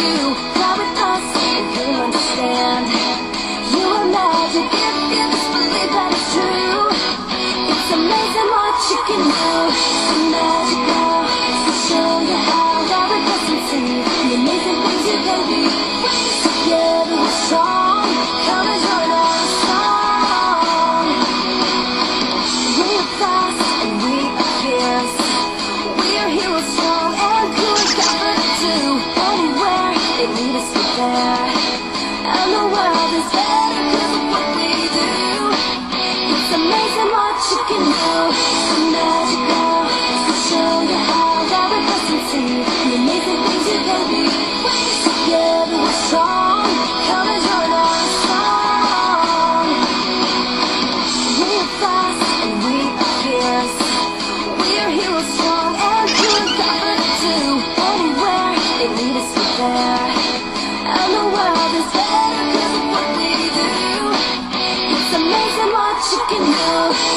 do. Now with us, you'll understand. You are magic if you just believe that it's true. It's amazing what you can do. You're magic now, so show you how. Now with us and see the amazing things you can be. Together we're strong. Come and join our song. We're fast and we are fierce. We're heroes strong and good. Got to do anywhere they need us to there. And the world is better because of what we do. It's amazing what you can do. You're magic now, so show you how. Now with us and see the amazing things you can be. Together we're strong. Come and join our song. We're fast and we are fierce. We're heroes strong and good. Got to do anywhere they need us to there. And the world is better because of what we do. It's amazing what you can do.